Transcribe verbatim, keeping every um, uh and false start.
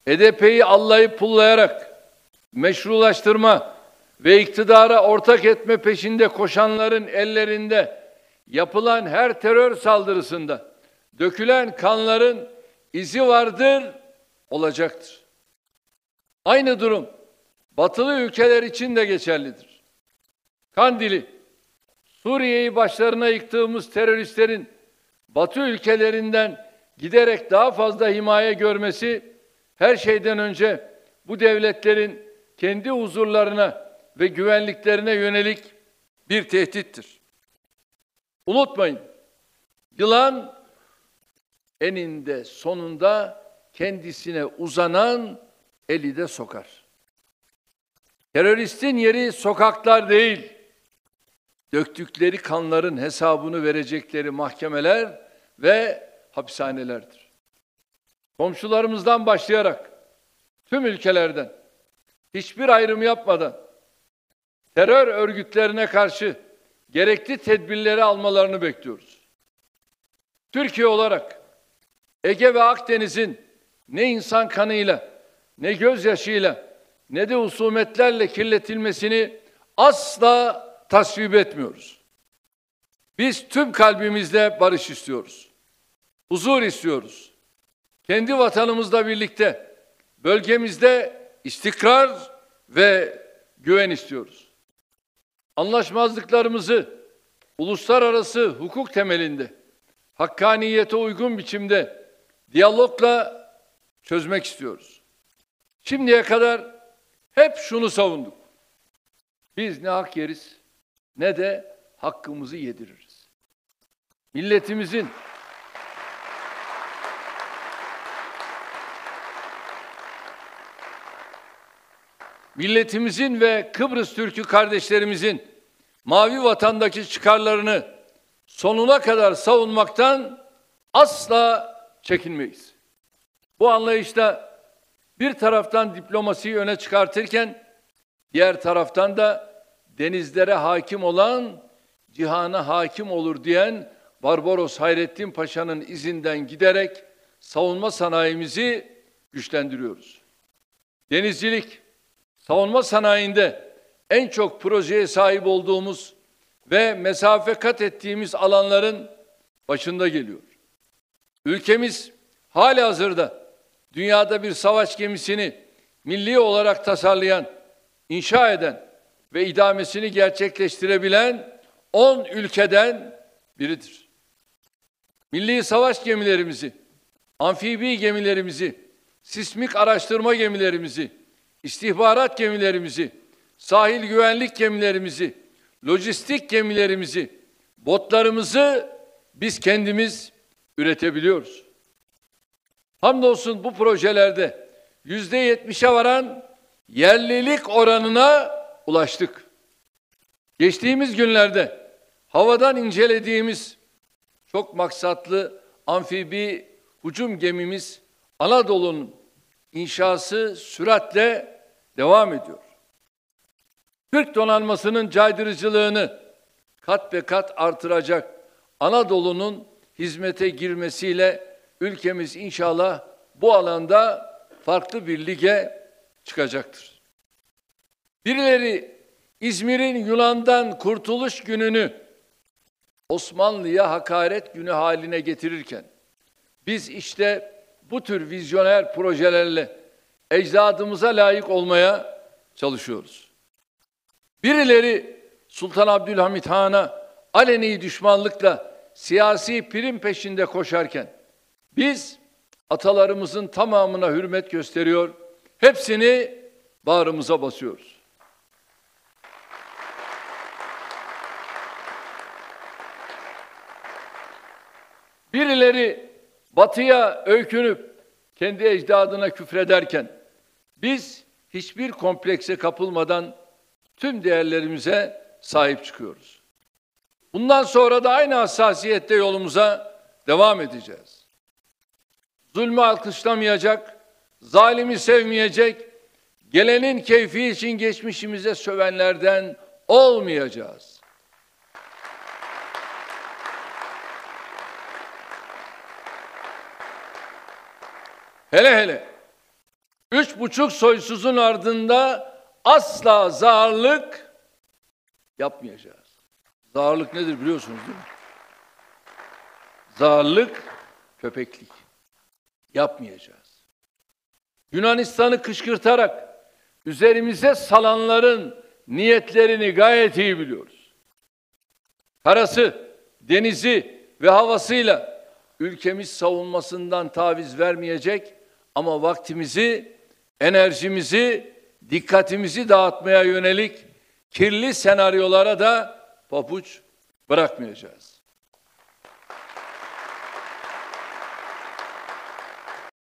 H D P'yi allayıp pullayarak meşrulaştırma ve iktidara ortak etme peşinde koşanların ellerinde yapılan her terör saldırısında dökülen kanların izi vardır, olacaktır. Aynı durum batılı ülkeler için de geçerlidir. Kandil'i, Suriye'yi başlarına yıktığımız teröristlerin Batı ülkelerinden giderek daha fazla himaye görmesi her şeyden önce bu devletlerin kendi huzurlarına ve güvenliklerine yönelik bir tehdittir. Unutmayın, yılan eninde sonunda kendisine uzanan eli de sokar. Teröristin yeri sokaklar değil, döktükleri kanların hesabını verecekleri mahkemeler ve hapishanelerdir. Komşularımızdan başlayarak tüm ülkelerden hiçbir ayrım yapmadan terör örgütlerine karşı gerekli tedbirleri almalarını bekliyoruz. Türkiye olarak Ege ve Akdeniz'in ne insan kanıyla, ne gözyaşıyla, ne de husumetlerle kirletilmesini asla tasvip etmiyoruz. Biz tüm kalbimizle barış istiyoruz. Huzur istiyoruz. Kendi vatanımızla birlikte bölgemizde istikrar ve güven istiyoruz. Anlaşmazlıklarımızı uluslararası hukuk temelinde, hakkaniyete uygun biçimde diyalogla çözmek istiyoruz. Şimdiye kadar hep şunu savunduk. Biz ne hak yeriz ne de hakkımızı yediririz. Milletimizin Milletimizin ve Kıbrıs Türk'ü kardeşlerimizin mavi vatandaki çıkarlarını sonuna kadar savunmaktan asla çekinmeyiz. Bu anlayışta bir taraftan diplomasiyi öne çıkartırken diğer taraftan da denizlere hakim olan cihana hakim olur diyen Barbaros Hayrettin Paşa'nın izinden giderek savunma sanayimizi güçlendiriyoruz. Denizcilik, savunma sanayinde en çok projeye sahip olduğumuz ve mesafe kat ettiğimiz alanların başında geliyor. Ülkemiz halihazırda dünyada bir savaş gemisini milli olarak tasarlayan, inşa eden ve idamesini gerçekleştirebilen on ülkeden biridir. Milli savaş gemilerimizi, amfibi gemilerimizi, sismik araştırma gemilerimizi, istihbarat gemilerimizi, sahil güvenlik gemilerimizi, lojistik gemilerimizi, botlarımızı biz kendimiz üretebiliyoruz. Hamdolsun bu projelerde yüzde yetmişe varan yerlilik oranına ulaştık. Geçtiğimiz günlerde havadan incelediğimiz çok maksatlı amfibi hücum gemimiz Anadolu'nun inşası süratle devam ediyor. Türk donanmasının caydırıcılığını kat be kat artıracak Anadolu'nun hizmete girmesiyle ülkemiz inşallah bu alanda farklı bir lige çıkacaktır. Birileri İzmir'in Yunan'dan kurtuluş gününü Osmanlı'ya hakaret günü haline getirirken biz işte bu tür vizyoner projelerle ecdadımıza layık olmaya çalışıyoruz. Birileri Sultan Abdülhamit Han'a aleni düşmanlıkla siyasi prim peşinde koşarken biz atalarımızın tamamına hürmet gösteriyor, hepsini bağrımıza basıyoruz. Birileri Batı'ya öykünüp kendi ecdadına küfrederken biz hiçbir komplekse kapılmadan tüm değerlerimize sahip çıkıyoruz. Bundan sonra da aynı hassasiyette yolumuza devam edeceğiz. Zulmü alkışlamayacak, zalimi sevmeyecek, gelenin keyfi için geçmişimize sövenlerden olmayacağız. Hele hele Üç buçuk soysuzun ardında asla zağırlık yapmayacağız. Zağırlık nedir biliyorsunuz değil mi? Zağırlık, köpeklik. Yapmayacağız. Yunanistan'ı kışkırtarak üzerimize salanların niyetlerini gayet iyi biliyoruz. Karası, denizi ve havasıyla ülkemiz savunmasından taviz vermeyecek ama vaktimizi, enerjimizi, dikkatimizi dağıtmaya yönelik kirli senaryolara da pabuç bırakmayacağız.